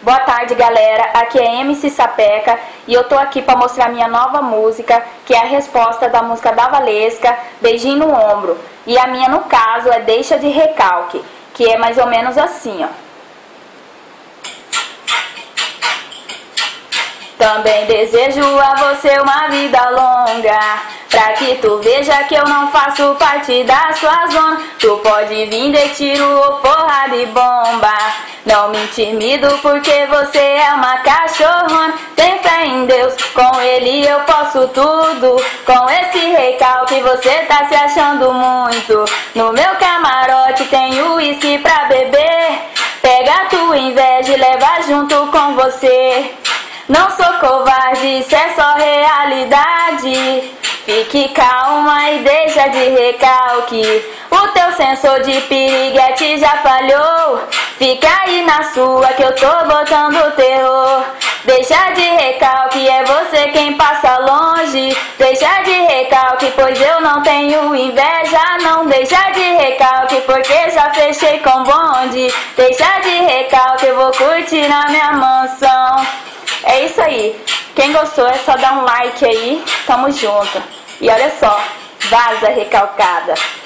Boa tarde, galera, aqui é MC Sapeca e eu tô aqui para mostrar minha nova música, que é a resposta da música da Valesca, Beijinho no Ombro. E a minha, no caso, é Deixa de Recalque, que é mais ou menos assim, ó. Também desejo a você uma vida longa, pra que tu veja que eu não faço parte da sua zona. Tu pode vir de tiro ou porrada e bomba, não me intimido porque você é uma cachorrona. Tem fé em Deus, com Ele eu posso tudo. Com esse recalque você tá se achando muito. No meu camarote tem uísque pra beber. Pega a tua inveja e leva junto com você. Não sou covarde, isso é só realidade. Fique calma e deixa de recalque. O teu sensor de piriguete já falhou. Fica aí na sua que eu tô botando terror. Deixa de recalque, é você quem passa longe. Deixa de recalque, pois eu não tenho inveja. Não deixa de recalque, porque já fechei com bonde. Deixa de recalque, eu vou curtir na minha mansão. É isso aí. Quem gostou é só dar um like aí. Tamo junto. E olha só, vaza recalcada.